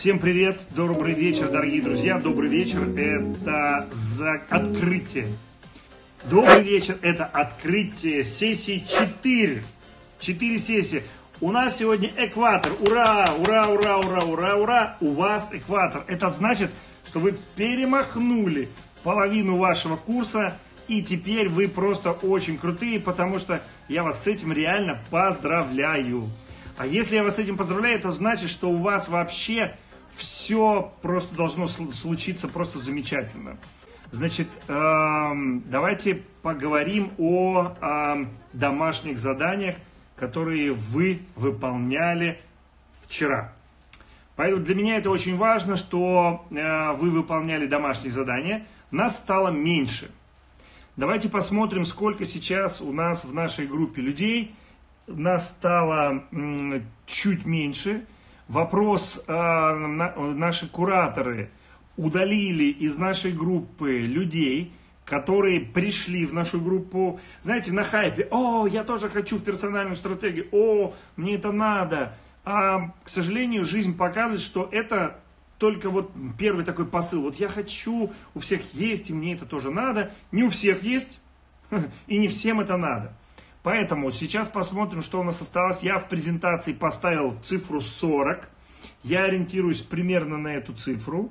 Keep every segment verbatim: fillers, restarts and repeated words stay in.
Всем привет, добрый вечер, дорогие друзья, добрый вечер, это за открытие. Добрый вечер, это открытие сессии четыре. четыре сессии. У нас сегодня экватор, ура, ура, ура, ура, ура, ура, у вас экватор. Это значит, что вы перемахнули половину вашего курса, и теперь вы просто очень крутые, потому что я вас с этим реально поздравляю. А если я вас с этим поздравляю, это значит, что у вас вообще все просто должно случиться просто замечательно. Значит, эм, давайте поговорим о э, домашних заданиях, которые вы выполняли вчера. Поэтому для меня это очень важно, что э, вы выполняли домашние задания. Нас стало меньше. Давайте посмотрим, сколько сейчас у нас в нашей группе людей. Нас стало м, чуть меньше. Вопрос, э, на, наши кураторы удалили из нашей группы людей, которые пришли в нашу группу, знаете, на хайпе. О, я тоже хочу в персональную стратегию. О, мне это надо. А, к сожалению, жизнь показывает, что это только вот первый такой посыл. Вот я хочу, у всех есть, и мне это тоже надо. Не у всех есть, и не всем это надо. Поэтому сейчас посмотрим, что у нас осталось. Я в презентации поставил цифру сорок. Я ориентируюсь примерно на эту цифру.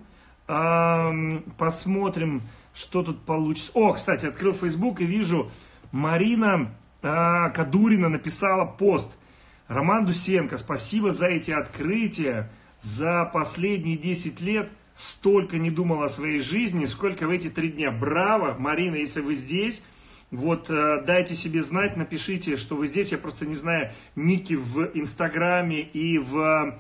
Посмотрим, что тут получится. О, кстати, открыл Facebook и вижу, Марина Кадурина написала пост. Роман Дусенко, спасибо за эти открытия. За последние десять лет столько не думал о своей жизни, сколько в эти три дня. Браво, Марина, если вы здесь. Вот, дайте себе знать, напишите, что вы здесь. Я просто не знаю ники в Инстаграме и в,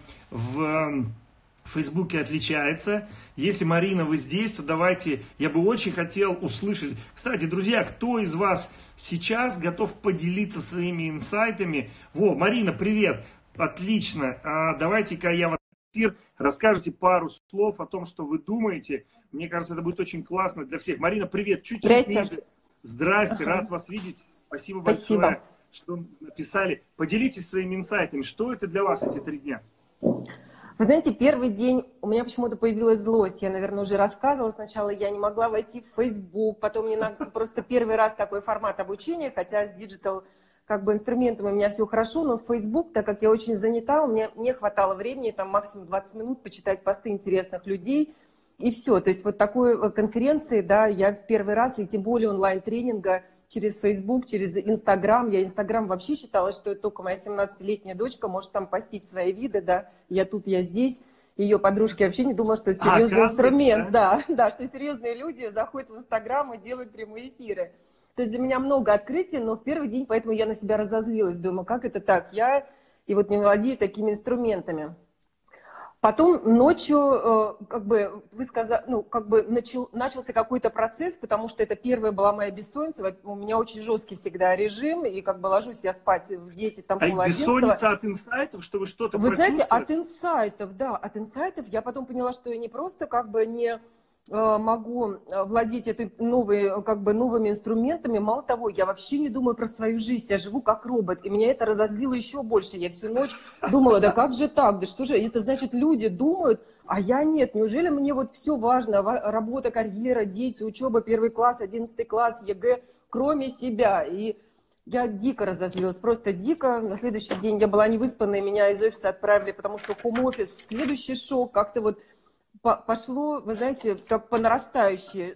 в Фейсбуке отличается. Если, Марина, вы здесь, то давайте, я бы очень хотел услышать. Кстати, друзья, кто из вас сейчас готов поделиться своими инсайтами? Во, Марина, привет, отлично. А, давайте-ка я в эфир расскажете пару слов о том, что вы думаете. Мне кажется, это будет очень классно для всех. Марина, привет, чуть-чуть ниже. Здрасте, ага. Рад вас видеть. Спасибо, Спасибо большое, что написали. Поделитесь своими инсайтами. Что это для вас эти три дня? Вы знаете, первый день у меня почему-то появилась злость. Я, наверное, уже рассказывала. Сначала я не могла войти в Facebook, потом мне на... просто первый раз такой формат обучения, хотя с диджитал как бы инструментами у меня все хорошо, но в Facebook, так как я очень занята, у меня не хватало времени, там максимум двадцать минут почитать посты интересных людей. И все, то есть вот такой конференции, да, я в первый раз, и тем более онлайн-тренинга через Facebook, через Instagram. Я Instagram вообще считала, что это только моя семнадцатилетняя дочка может там постить свои виды, да, я тут, я здесь. Ее подружки вообще не думала, что это серьезный а, инструмент, да? да, да, что серьезные люди заходят в Instagram и делают прямые эфиры. То есть для меня много открытий, но в первый день, поэтому я на себя разозлилась, думаю, как это так, я и вот не владею такими инструментами. Потом ночью, как бы, вы сказали, ну, как бы начал, начался какой-то процесс, потому что это первая была моя бессонница. У меня очень жесткий всегда режим, и как бы ложусь я спать в десять, там, пол одиннадцатого. А бессонница от инсайтов, что вы что-то Вы знаете, от инсайтов, да, от инсайтов я потом поняла, что я не просто как бы не могу владеть этой новой, как бы, новыми инструментами. Мало того, я вообще не думаю про свою жизнь, я живу как робот, и меня это разозлило еще больше. Я всю ночь думала, да как же так, да что же, это значит, люди думают, а я нет. Неужели мне вот все важно, работа, карьера, дети, учеба, первый класс, одиннадцатый класс, ЕГЭ, кроме себя? И я дико разозлилась, просто дико. На следующий день я была невыспанная, меня из офиса отправили, потому что хоум-офис, следующий шок, как-то вот пошло, вы знаете, так по нарастающей.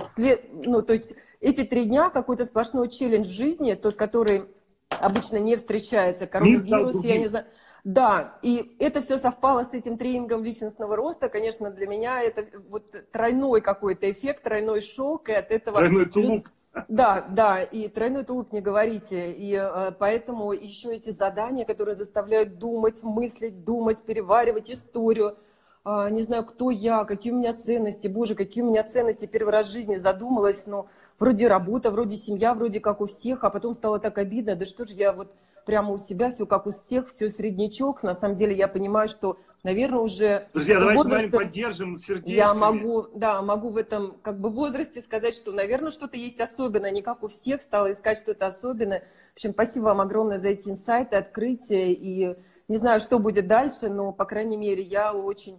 Ну, то есть эти три дня какой-то сплошной челлендж в жизни, тот, который обычно не встречается, коронавирус, я не знаю. Да, и это все совпало с этим тренингом личностного роста. Конечно, для меня это вот тройной какой-то эффект, тройной шок, и от этого... Тройной тулуп. Да, да, и тройной тулуп не говорите. И э, поэтому еще эти задания, которые заставляют думать, мыслить, думать, переваривать историю. Не знаю, кто я, какие у меня ценности, боже, какие у меня ценности, первый раз в жизни задумалась, но вроде работа, вроде семья, вроде как у всех, а потом стало так обидно, да что же я вот прямо у себя, все как у всех, все среднячок, на самом деле я понимаю, что, наверное, уже... Друзья, давайте возраста... с вами поддержим сердечками. Я могу, да, могу в этом как бы возрасте сказать, что, наверное, что-то есть особенное, не как у всех, стала искать что-то особенное. В общем, спасибо вам огромное за эти инсайты, открытия, и не знаю, что будет дальше, но, по крайней мере, я очень...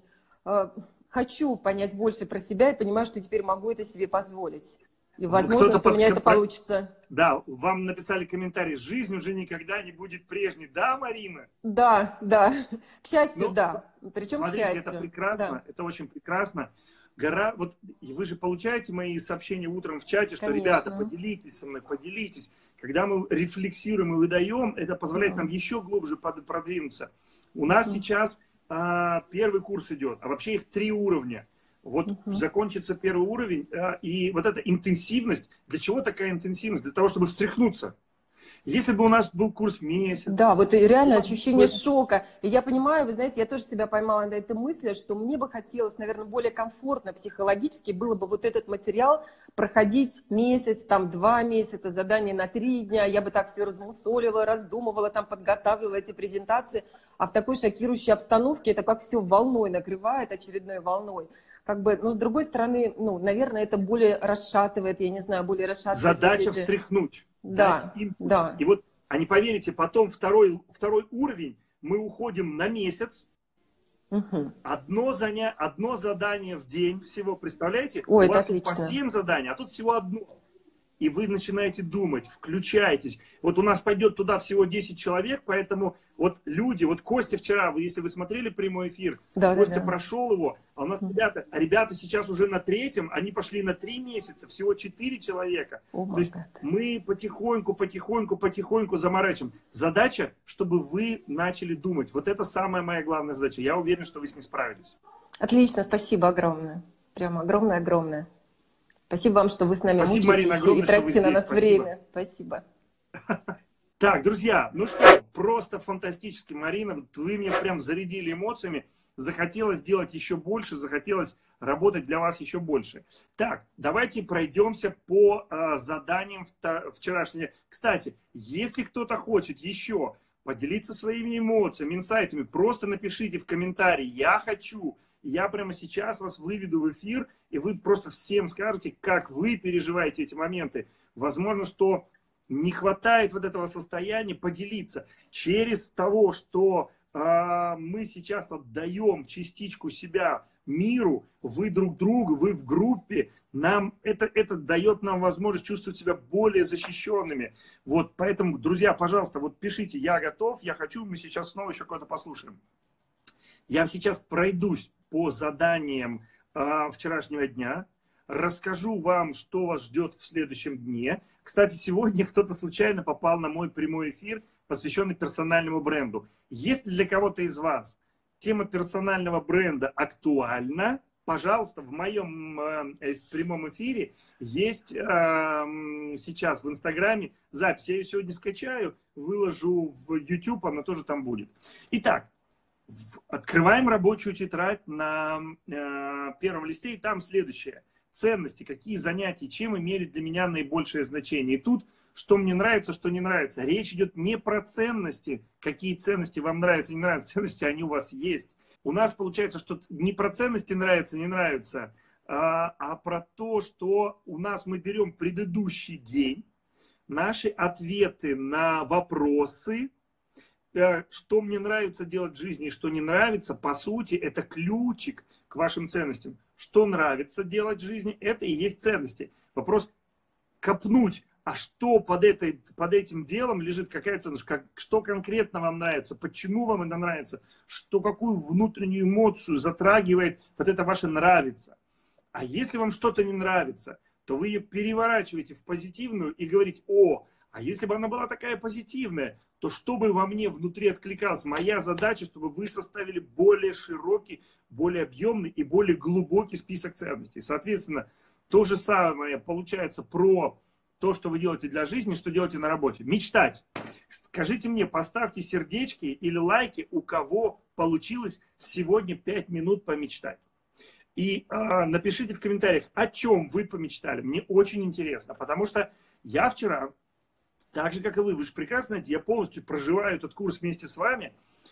э, хочу понять больше про себя и понимаю, что теперь могу это себе позволить. И возможно, что у меня это получится. Да, вам написали комментарий: жизнь уже никогда не будет прежней. Да, Марина? Да, да. К счастью, ну, да. Причем смотрите, к счастью. это прекрасно, да. Это очень прекрасно. Гора, вот вы же получаете мои сообщения утром в чате, что, конечно, ребята, поделитесь со мной, поделитесь. Когда мы рефлексируем и выдаем, это позволяет да. нам еще глубже продвинуться. У нас uh-huh. сейчас а, первый курс идет, а вообще их три уровня. Вот uh-huh. закончится первый уровень, а, и вот эта интенсивность. Для чего такая интенсивность? Для того, чтобы встряхнуться. Если бы у нас был курс месяц... Да, вот и реально ощущение шока. И я понимаю, вы знаете, я тоже себя поймала на этой мысли, что мне бы хотелось, наверное, более комфортно психологически было бы вот этот материал проходить месяц, там, два месяца, задание на три дня. Я бы так все размусолила, раздумывала, там, подготавливала эти презентации. А в такой шокирующей обстановке это как все волной накрывает, очередной волной. Как бы, но с другой стороны, ну, наверное, это более расшатывает, я не знаю, более расшатывает. Задача эти... встряхнуть. Да, да. И вот, а не поверите, потом второй, второй уровень, мы уходим на месяц, угу. одно, заня... одно задание в день всего, представляете? Ой, у вас тут по семь заданий, а тут всего одно. И вы начинаете думать, включаетесь. Вот у нас пойдет туда всего десять человек, поэтому вот люди, вот Костя вчера, вы, если вы смотрели прямой эфир, да, Костя да, да. прошел его, а у нас mm. ребята, а ребята сейчас уже на третьем, они пошли на три месяца, всего четыре человека. Oh, То есть God. мы потихоньку, потихоньку, потихоньку заморачиваем. Задача, чтобы вы начали думать. Вот это самая моя главная задача. Я уверен, что вы с ней справитесь. Отлично, спасибо огромное. Прямо огромное-огромное. Спасибо вам, что вы с нами Спасибо, мучаетесь Марина, огромное, и тратите на нас Спасибо. время. Спасибо. Так, друзья, ну что, просто фантастически, Марина, вы меня прям зарядили эмоциями, захотелось сделать еще больше, захотелось работать для вас еще больше. Так, давайте пройдемся по э, заданиям вчерашнего. Кстати, если кто-то хочет еще поделиться своими эмоциями, инсайтами, просто напишите в комментарии «Я хочу». Я прямо сейчас вас выведу в эфир, и вы просто всем скажете, как вы переживаете эти моменты. Возможно, что не хватает вот этого состояния поделиться через того, что э, мы сейчас отдаем частичку себя миру, вы друг другу, вы в группе. Нам это, это дает нам возможность чувствовать себя более защищенными. Вот, поэтому, друзья, пожалуйста, вот пишите «Я готов», «Я хочу», мы сейчас снова еще кого-то послушаем. Я сейчас пройдусь по заданиям э, вчерашнего дня, расскажу вам, что вас ждет в следующем дне. Кстати, сегодня кто-то случайно попал на мой прямой эфир, посвященный персональному бренду. Если для кого-то из вас тема персонального бренда актуальна, пожалуйста, в моем э, в прямом эфире есть э, сейчас в Инстаграме запись. Я ее сегодня скачаю, выложу в YouTube, она тоже там будет. Итак, открываем рабочую тетрадь на э, первом листе, и там следующее. Ценности, какие занятия, чем имели для меня наибольшее значение. И тут, что мне нравится, что не нравится. Речь идет не про ценности, какие ценности вам нравятся, не нравятся. Ценности, они у вас есть. У нас получается, что не про ценности нравится, не нравится, а, а про то, что у нас мы берем предыдущий день, наши ответы на вопросы, что мне нравится делать в жизни и что не нравится, по сути, это ключик к вашим ценностям. Что нравится делать в жизни, это и есть ценности. Вопрос копнуть, а что под, этой, под этим делом лежит, какая ценность, как, что конкретно вам нравится, почему вам это нравится, что, какую внутреннюю эмоцию затрагивает вот это ваше нравится. А если вам что-то не нравится, то вы ее переворачиваете в позитивную и говорите: о, а если бы она была такая позитивная, то чтобы во мне внутри откликалось, моя задача, чтобы вы составили более широкий, более объемный и более глубокий список ценностей. Соответственно, то же самое получается про то, что вы делаете для жизни, что делаете на работе. Мечтать. Скажите мне, поставьте сердечки или лайки, у кого получилось сегодня пять минут помечтать. И э, напишите в комментариях, о чем вы помечтали. Мне очень интересно, потому что я вчера... Так же, как и вы, вы же прекрасно знаете, я полностью проживаю этот курс вместе с вами.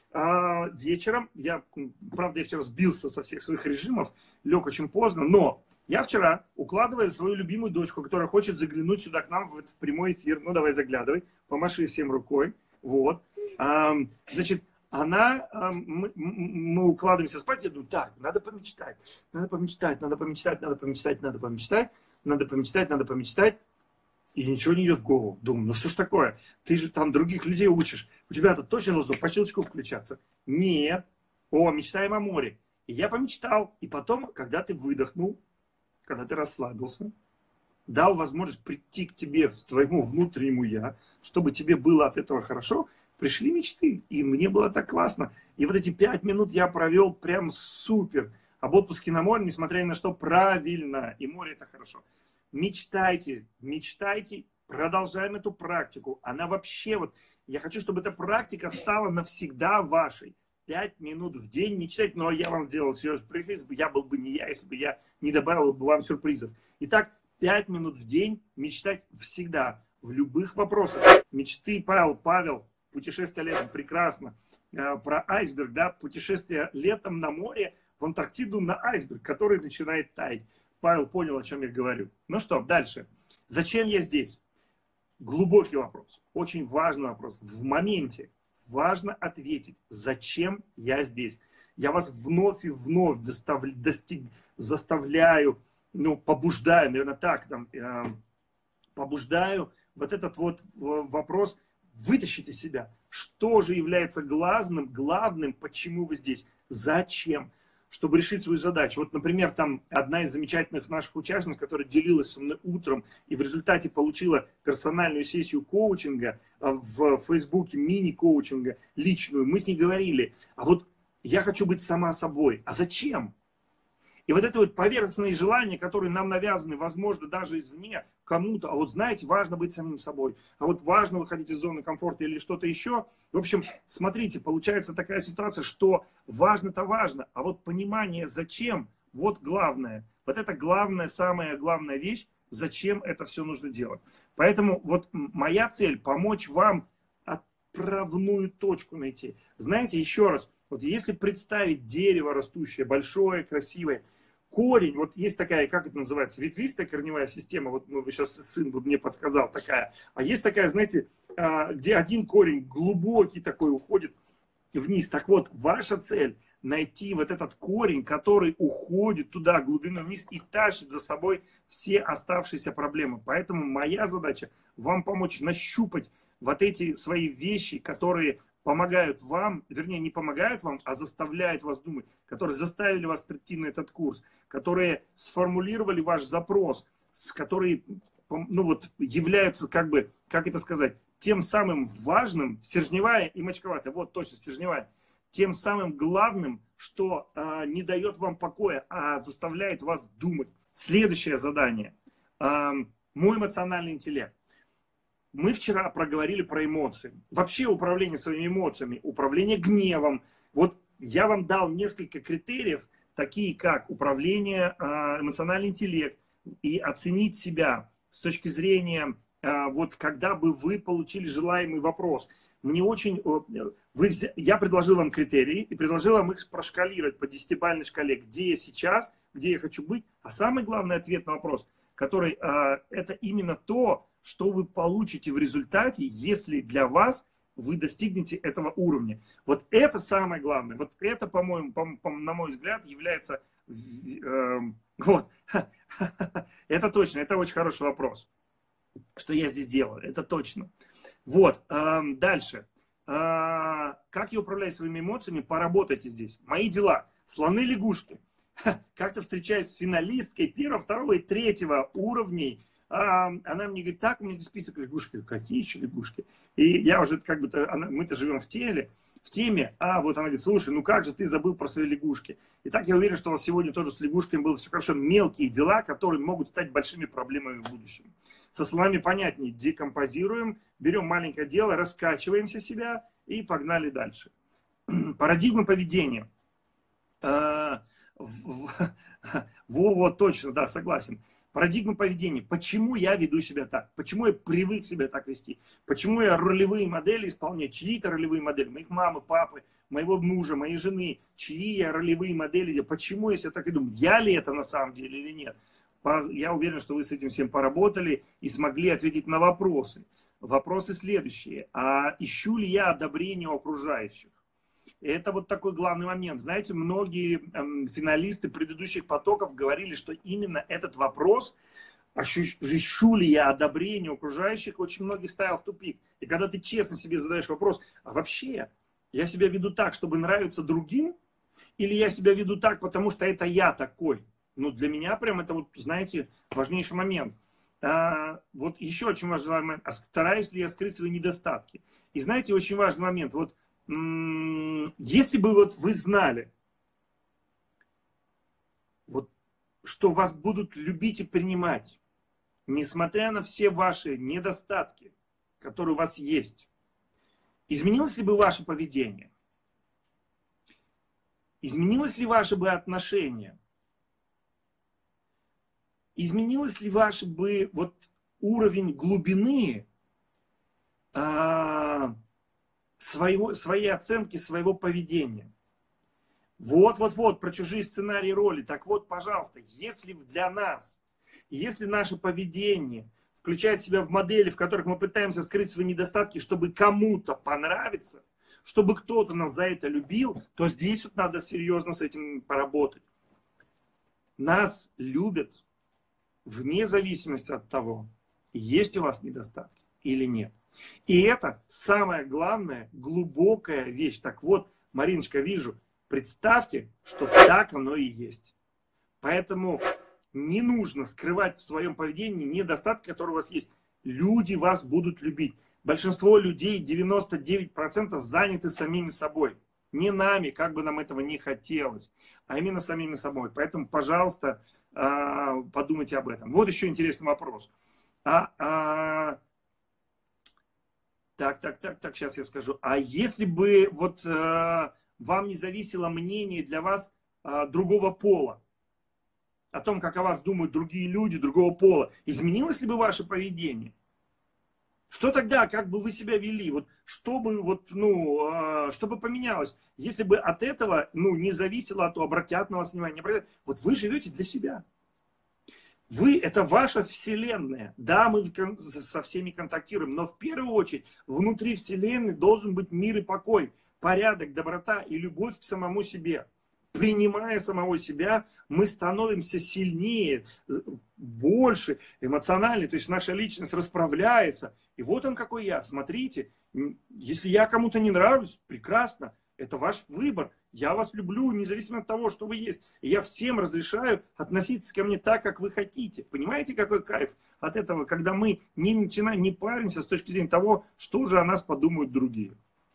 А вечером, я, правда, я вчера сбился со всех своих режимов, лег очень поздно, но я вчера, укладывая свою любимую дочку, которая хочет заглянуть сюда к нам в, в прямой эфир, ну давай заглядывай, помаши всем рукой, вот, а, значит, она, мы, мы укладываемся спать, я думаю, так, надо помечтать, надо помечтать, надо помечтать, надо помечтать, надо помечтать, надо помечтать, надо помечтать. И ничего не идет в голову. Думаю, ну что ж такое? Ты же там других людей учишь. У тебя-то точно должно по щелчку включаться. Нет. О, мечтаем о море. И я помечтал. И потом, когда ты выдохнул, когда ты расслабился, дал возможность прийти к тебе, к твоему внутреннему я, чтобы тебе было от этого хорошо, пришли мечты. И мне было так классно. И вот эти пять минут я провел прям супер. Об отпуске на море, несмотря ни на что, правильно. И море это хорошо. Мечтайте, мечтайте, продолжаем эту практику. Она вообще вот, я хочу, чтобы эта практика стала навсегда вашей. Пять минут в день мечтать, но я вам сделал сюрприз, я был бы не я, если бы я не добавил бы вам сюрпризов. Итак, пять минут в день мечтать всегда, в любых вопросах. Мечты, Павел, Павел, путешествие летом, прекрасно. Про айсберг, да, путешествие летом на море, в Антарктиду на айсберг, который начинает таять. Павел понял, о чем я говорю. Ну что, дальше. Зачем я здесь? Глубокий вопрос. Очень важный вопрос. В моменте важно ответить, зачем я здесь. Я вас вновь и вновь доставля, достиг, заставляю, ну, побуждаю, наверное, так, там, э, побуждаю вот этот вот вопрос вытащить из себя. Что же является главным, главным, почему вы здесь? Зачем? Чтобы решить свою задачу. Вот, например, там одна из замечательных наших участниц, которая делилась со мной утром и в результате получила персональную сессию коучинга в Фейсбуке, мини-коучинга, личную, мы с ней говорили, а вот я хочу быть сама собой. А зачем? И вот это вот поверхностные желания, которые нам навязаны, возможно, даже извне, кому-то, а вот знаете, важно быть самим собой, а вот важно выходить из зоны комфорта или что-то еще. В общем, смотрите, получается такая ситуация, что важно-то важно, а вот понимание зачем, вот главное. Вот это главная, самая главная вещь, зачем это все нужно делать. Поэтому вот моя цель помочь вам отправную точку найти. Знаете, еще раз, вот если представить дерево растущее, большое, красивое, корень, вот есть такая, как это называется, ветвистая корневая система, вот ну, сейчас сын вот мне подсказал такая, а есть такая, знаете, где один корень глубокий такой уходит вниз. Так вот, ваша цель найти вот этот корень, который уходит туда, глубину вниз и тащит за собой все оставшиеся проблемы. Поэтому моя задача вам помочь нащупать вот эти свои вещи, которые помогают вам, вернее, не помогают вам, а заставляют вас думать, которые заставили вас прийти на этот курс, которые сформулировали ваш запрос, которые, ну вот, являются, как бы, как это сказать, тем самым важным, стержневая и мочковатая, вот точно, стержневая, тем самым главным, что э, не дает вам покоя, а заставляет вас думать. Следующее задание. Э, мой эмоциональный интеллект. Мы вчера проговорили про эмоции. Вообще управление своими эмоциями, управление гневом. Вот я вам дал несколько критериев, такие как управление, эмоциональный интеллект, и оценить себя с точки зрения, вот когда бы вы получили желаемый вопрос. Мне очень, вы, я предложил вам критерии и предложил вам их прошкалировать по десятибалльной шкале, где я сейчас, где я хочу быть. А самый главный ответ на вопрос, который это именно то, что вы получите в результате, если для вас вы достигнете этого уровня. Вот это самое главное. Вот это, по-моему, по, по, на мой взгляд, является... Э, вот. Это точно, это очень хороший вопрос. Что я здесь делаю, это точно. Вот, э, дальше. Э, как я управляю своими эмоциями, поработайте здесь. Мои дела. Слоны-лягушки. Как-то встречаюсь с финалисткой первого, второго и третьего уровней. А, она мне говорит, так, у меня здесь список лягушки. Какие еще лягушки? И я уже как бы, мы-то живем в теле, в теме. А вот она говорит, слушай, ну как же ты забыл про свои лягушки? И так я уверен, что у вас сегодня тоже с лягушками было все хорошо. Мелкие дела, которые могут стать большими проблемами в будущем. Со словами понятнее. Декомпозируем, берем маленькое дело, раскачиваемся себя и погнали дальше. Парадигма поведения. Во, вот точно, да, согласен. Парадигма поведения. Почему я веду себя так? Почему я привык себя так вести? Почему я ролевые модели исполняю? Чьи-то ролевые модели? Моих мамы, папы, моего мужа, моей жены. Чьи я ролевые модели? Почему я себя так веду? Я ли это на самом деле или нет? Я уверен, что вы с этим всем поработали и смогли ответить на вопросы. Вопросы следующие. А ищу ли я одобрение у окружающих? И это вот такой главный момент. Знаете, многие эм, финалисты предыдущих потоков говорили, что именно этот вопрос, ощущу ли я одобрение окружающих, очень многих ставил в тупик. И когда ты честно себе задаешь вопрос, а вообще я себя веду так, чтобы нравиться другим, или я себя веду так, потому что это я такой? Ну, для меня прям это, вот, знаете, важнейший момент. А, вот еще очень важный момент. А стараюсь ли я скрыть свои недостатки? И знаете, очень важный момент. Вот, м- если бы вот вы знали, вот, что вас будут любить и принимать, несмотря на все ваши недостатки, которые у вас есть, изменилось ли бы ваше поведение? Изменилось ли ваше бы отношение? Изменилось ли ваш бы вот уровень глубины а, своего, своей оценки своего поведения? Вот-вот-вот, про чужие сценарии роли. Так вот, пожалуйста, если для нас, если наше поведение включает себя в модели, в которых мы пытаемся скрыть свои недостатки, чтобы кому-то понравиться, чтобы кто-то нас за это любил, то здесь вот надо серьезно с этим поработать. Нас любят вне зависимости от того, есть у вас недостатки или нет. И это самая главная, глубокая вещь. Так вот, Мариночка, вижу, представьте, что так оно и есть. Поэтому не нужно скрывать в своем поведении недостатки, которые у вас есть. Люди вас будут любить. Большинство людей, девяносто девять процентов, заняты самими собой. Не нами, как бы нам этого не хотелось, а именно самими собой. Поэтому, пожалуйста, подумайте об этом. Вот еще интересный вопрос. А, а, так, так, так, так, сейчас я скажу. А если бы вот а, вам не зависело мнение для вас а, другого пола, о том, как о вас думают другие люди другого пола, изменилось ли бы ваше поведение? Что тогда, как бы вы себя вели? Вот, чтобы, вот, ну, э, чтобы поменялось? Если бы от этого ну, не зависело, то обратят на вас внимание, не обратят. Вот вы живете для себя. Вы – это ваша вселенная. Да, мы со всеми контактируем, но в первую очередь внутри вселенной должен быть мир и покой, порядок, доброта и любовь к самому себе. Принимая самого себя, мы становимся сильнее, больше, эмоциональнее. То есть наша личность расправляется. И вот он какой я. Смотрите, если я кому-то не нравлюсь, прекрасно. Это ваш выбор. Я вас люблю, независимо от того, что вы есть. И я всем разрешаю относиться ко мне так, как вы хотите. Понимаете, какой кайф от этого, когда мы не начинаем, не паримся с точки зрения того, что же о нас подумают другие.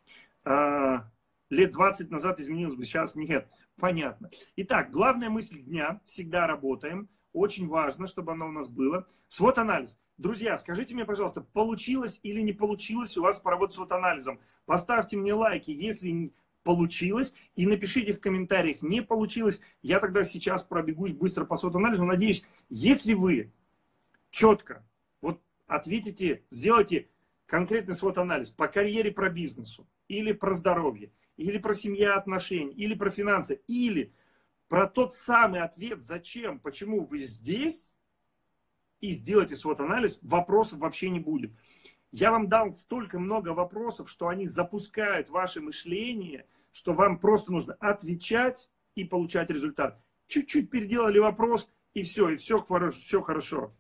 Лет двадцать назад изменилось бы, сейчас нет. Понятно. Итак, главная мысль дня. Всегда работаем. Очень важно, чтобы оно у нас было. свот-анализ. Друзья, скажите мне, пожалуйста, получилось или не получилось у вас поработать с свот-анализом? Поставьте мне лайки, если получилось. И напишите в комментариях, не получилось. Я тогда сейчас пробегусь быстро по свот-анализу. Надеюсь, если вы четко вот ответите, сделайте конкретный свот-анализ по карьере, про бизнесу, или про здоровье, или про семья, отношения, или про финансы, или про тот самый ответ, зачем, почему вы здесь, и сделайте свот-анализ, вопросов вообще не будет. Я вам дал столько много вопросов, что они запускают ваше мышление, что вам просто нужно отвечать и получать результат. Чуть-чуть переделали вопрос, и все, и все хорошо. Все хорошо.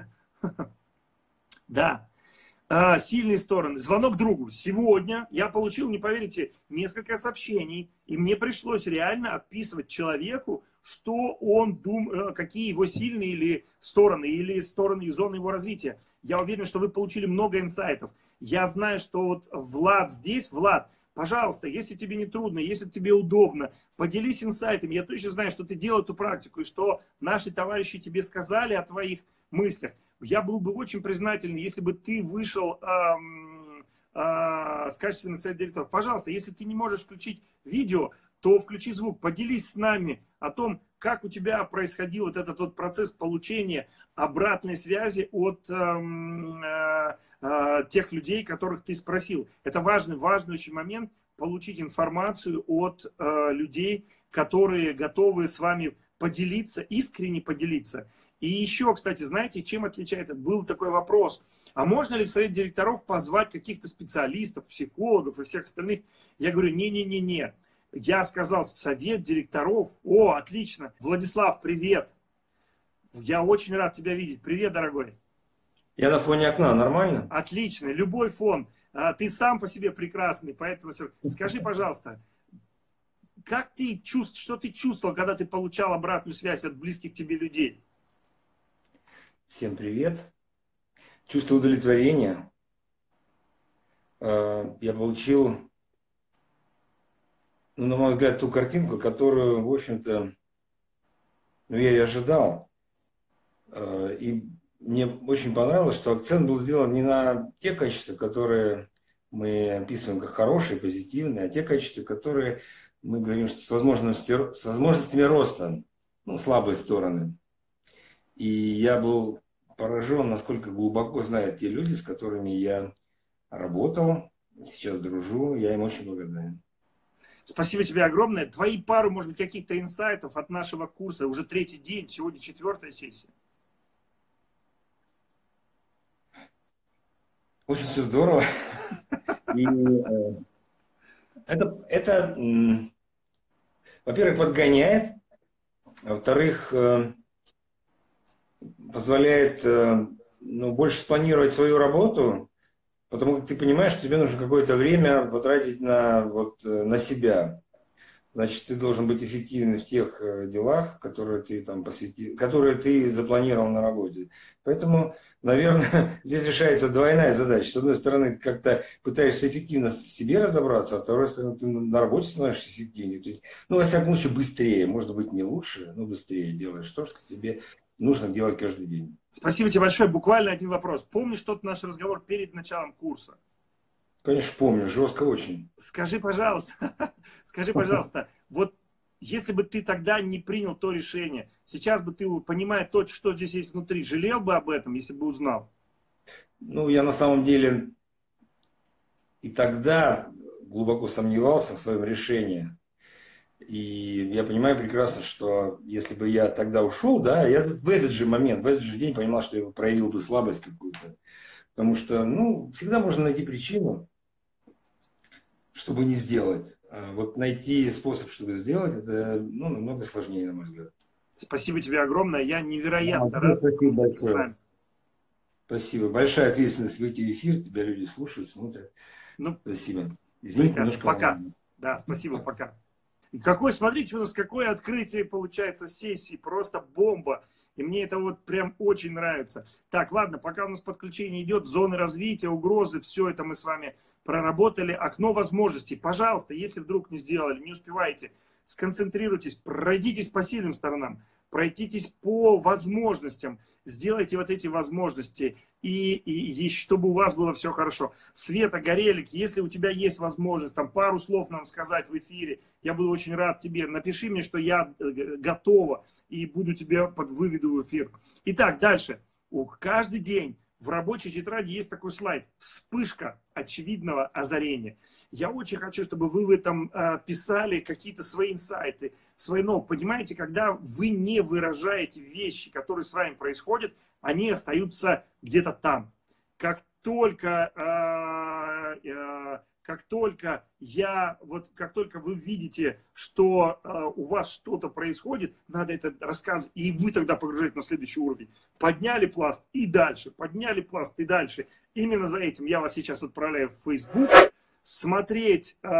Да. Сильные стороны. Звонок другу. Сегодня я получил, не поверите, несколько сообщений, и мне пришлось реально описывать человеку, что он думает, какие его сильные или стороны, или стороны и зоны его развития. Я уверен, что вы получили много инсайтов. Я знаю, что вот Влад здесь, Влад, пожалуйста, если тебе не трудно, если тебе удобно, поделись инсайтами. Я точно знаю, что ты делал эту практику, и что наши товарищи тебе сказали о твоих мыслях. Я был бы очень признателен, если бы ты вышел эм, э, с качественным советом директоров. Пожалуйста, если ты не можешь включить видео, то включи звук, поделись с нами о том, как у тебя происходил вот этот вот процесс получения обратной связи от эм, э, э, тех людей, которых ты спросил. Это важный, важный очень момент, получить информацию от э, людей, которые готовы с вами поделиться, искренне поделиться. И еще, кстати, знаете, чем отличается? Был такой вопрос. А можно ли в совет директоров позвать каких-то специалистов, психологов и всех остальных? Я говорю, не-не-не-не. Я сказал, совет директоров. О, отлично. Владислав, привет. Я очень рад тебя видеть. Привет, дорогой. Я на фоне окна, нормально? Отлично. Любой фон. Ты сам по себе прекрасный, поэтому скажи, пожалуйста, как ты чувств, что ты чувствовал, когда ты получал обратную связь от близких тебе людей? Всем привет. Чувство удовлетворения. Я получил, ну, на мой взгляд, ту картинку, которую, в общем-то, ну, я и ожидал. И мне очень понравилось, что акцент был сделан не на те качества, которые мы описываем как хорошие, позитивные, а те качества, которые мы говорим, что с возможностями, с возможностями роста, ну, слабые стороны. И я был поражен, насколько глубоко знают те люди, с которыми я работал, сейчас дружу, я им очень благодарен. Спасибо тебе огромное. Твои пару, может быть, каких-то инсайтов от нашего курса, уже третий день, сегодня четвертая сессия. Очень все здорово. И, э, это, это э, во-первых, подгоняет, а во-вторых, э, позволяет э, ну, больше спланировать свою работу, потому как ты понимаешь, что тебе нужно какое-то время потратить на, вот, на себя. Значит, ты должен быть эффективным в тех э, делах, которые ты, там, посвятил, которые ты запланировал на работе. Поэтому, наверное, здесь решается двойная задача. С одной стороны, как-то пытаешься эффективно в себе разобраться, а с второй стороны, ты на работе становишься эффективнее. То есть, ну, во всяком случае, быстрее. Может быть, не лучше, но быстрее делаешь то, что тебе нужно делать каждый день. Спасибо тебе большое. Буквально один вопрос. Помнишь тот наш разговор перед началом курса? Конечно, помню. Жестко очень. Скажи, пожалуйста, скажи, пожалуйста, вот если бы ты тогда не принял то решение, сейчас бы ты, понимая то, что здесь есть внутри, жалел бы об этом, если бы узнал? Ну, я на самом деле и тогда глубоко сомневался в своем решении. И я понимаю прекрасно, что если бы я тогда ушел, да, я в этот же момент, в этот же день понимал, что я проявил бы слабость какую-то. Потому что, ну, всегда можно найти причину, чтобы не сделать. А вот найти способ, чтобы сделать, это, ну, намного сложнее, на мой взгляд. Спасибо тебе огромное. Я невероятно а, рад. Спасибо большое. Спасибо. Большая ответственность выйти в эфир. Тебя люди слушают, смотрят. Ну, спасибо. Извините, пока. Вам. Да, спасибо, пока. И какой, смотрите, у нас какое открытие получается сессии. Просто бомба. И мне это вот прям очень нравится. Так, ладно, пока у нас подключение идет, зоны развития, угрозы, все это мы с вами проработали. Окно возможностей. Пожалуйста, если вдруг не сделали, не успеваете, сконцентрируйтесь, пройдитесь по сильным сторонам, пройдитесь по возможностям, сделайте вот эти возможности, и, и, и чтобы у вас было все хорошо. Света, Горелик, если у тебя есть возможность там пару слов нам сказать в эфире, я буду очень рад тебе. Напиши мне, что я готова, и буду тебя под выведу в эфир. Итак, дальше. У каждый день в рабочей тетради есть такой слайд. Вспышка очевидного озарения. Я очень хочу, чтобы вы в этом э, писали какие-то свои инсайты, свои новые. Понимаете, когда вы не выражаете вещи, которые с вами происходят, они остаются где-то там. Как только, э, э, как только я, вот как только вы видите, что э, у вас что-то происходит, надо это рассказывать, и вы тогда погружаете на следующий уровень. Подняли пласт и дальше, подняли пласт и дальше. Именно за этим я вас сейчас отправляю в Facebook. Смотреть э,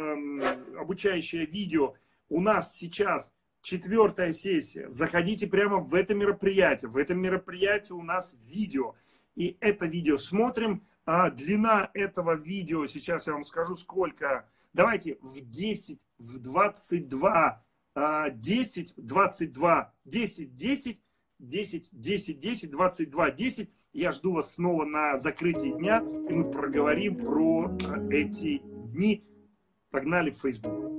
обучающее видео. У нас сейчас четвертая сессия. Заходите прямо в это мероприятие. В этом мероприятии у нас видео. И это видео смотрим. А длина этого видео, сейчас я вам скажу сколько. Давайте в десять, в двадцать два, десять, двадцать два, десять, десять. десять, десять, десять, двадцать два, десять. Я жду вас снова на закрытии дня, и мы проговорим про эти дни. Погнали в Facebook.